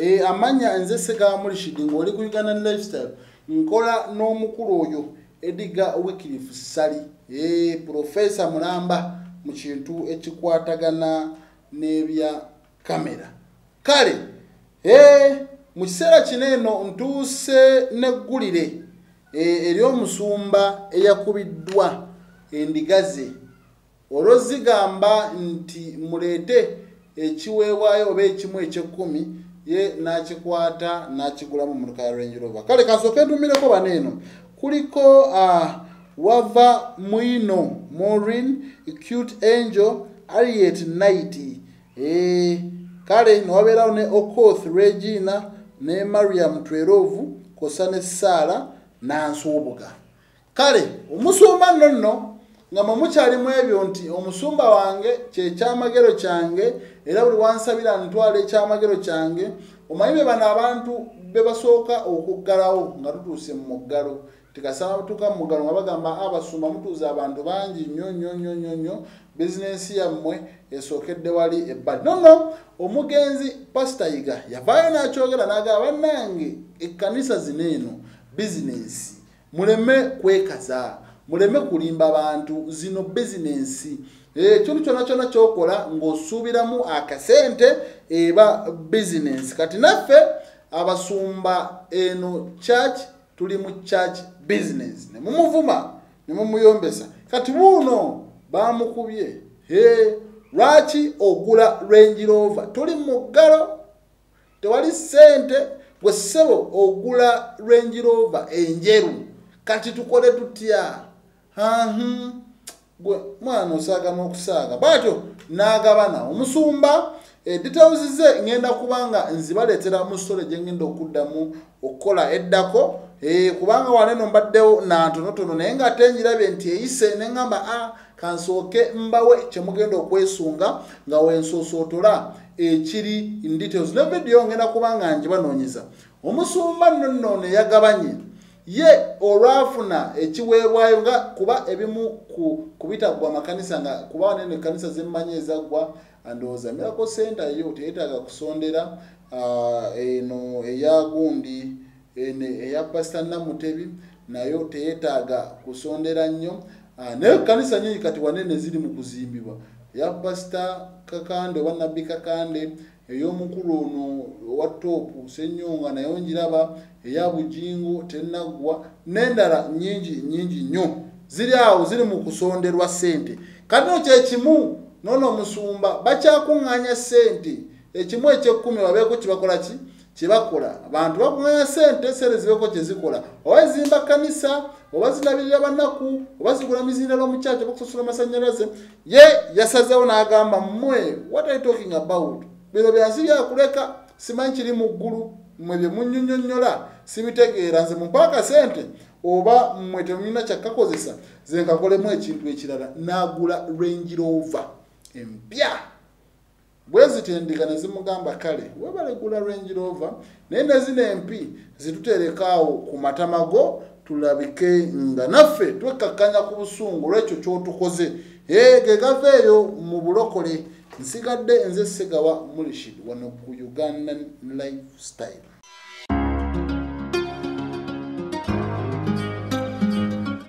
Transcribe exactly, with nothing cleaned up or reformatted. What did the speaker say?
e amanya nze Ssegawa Mulishid ng'oli ku Uganda Lifestyle nkola n'omukulu oyo Edgar Wycliffe Ssali e professor mulamba mu kintu ekikwatagana n'ebya kamera kale e mu kiseera kino eno ntuuse n'eggulire e, ery'omusumba eyakubiddwa endiga ze olwo zigamba nti muleete ekiweebwayo oba ekimu eky'ekkumi ye n'akikwata n'akigulamu mu ya Range Rover kale kasooke ntumireko baneeno kuliko uh, wava Mwino Maureen Cute Angel Harriet Knight e, kale nowabeerawo ne Okoth Regina ne Mariam Twerovu kosa ne Sara Nansubuga kale omusumba nno nno nga mukyalimu ebyo nti omusumba wange kyekyamagero kyange era buli wansabira ntwala ekyamagero kyange omanyi bano abantu bebasooka okuggalawo nga tutuuse mu muggalo tikasaba tuka mu muggalo nga bagamba abasumba mutuuza abantu bangi nnyo nnyo nnyo nnyo nnyo bizinensi yammwe esookedde wali ebbali nono omugenzi Pastor Yiga yavaayo n'akyogera n'agamba bannange ekkanisa zino eno bizinensi muleme kwekaza muleme kulimba abantu zino business eh kintu kyona kyona kyokola ng'osuubiramu akasente eba business kati naffe abasumba eno church tuli mu church business ne mumuvuma ne mumuyombesa kati buno bamukubye he lwaki ogula Range Rover tuli mu ggalo tewali sente gwe ssebo ogula Range Rover enjeru kati tukole tutya Ahum gwe mwana osaga n'okusaaga bwatyo n'agabana omusumba e details ze ngenda kubanga nzibaleetera mu story gye ngenda okuddamu okukola eddako e kubanga waneno mbaddewo na ntonotono naye nga ate njirabye nti eyise ne ngamba a kansooke mbawe kye mugenda okwesunga nga wensoosootola ekiri in details ne video ngenda kubanga njibanoonyeza omusumba nno nno ne yagabanye ye olwafuna ekiweebwayo nga kuba ebimu ku kubitagwa makanisa nga kuba wanene kanisa zemmanye ezagwa andooza Miracle Center yo teetaaga kusondera uh, eno eya gundi ene eya Pastor Namutebi nayo teetaaga kusondera nnyo uh, naye kanisa nyingi kati wanene ziri mu kuzimbibwa ya Pastor Kakande wa Nabbi Kakande ey'omukulu ono wa Topu Senyonga nayo njiraba eya Bujingo tenagwa n'endala nyingi nyingi nnyo ziri awo ziri mu kusonderwa sente kati kye kimu nono omusumba bakyakuŋŋaanya sente ekimu eky'ekkumi babeeko kibakola ki kibakola abantu bakuŋŋaanya sente sente zibeeko kye zikola oba zimba kanisa oba zirabirira bannaku oba zigula mizindalo omukyaki oba kusosola amasannyalaze ye yasazeewo n'agamba mmwe what are you talking about bino byansi byakuleka simanyi kiri mu ggulu mmwe bye munnyonnyonnyola sibitegeera nze mumpaaka sente oba mmwe temulina kyakkakozesa ze nkakolemu ekintu ekirala n'agula Range Rover empya bwe zitendiga ne zimugamba kale webalegula Range Rover naye ne zino empi zituterekaawo ku matamago tulabike nga naffe twekkakkanya ku busungu olwekyo ky'otukoze ee ge gaveeyo mu bulokole nsigadde nze Ssegawa Mulishid wano ku Uganda Lifestyle.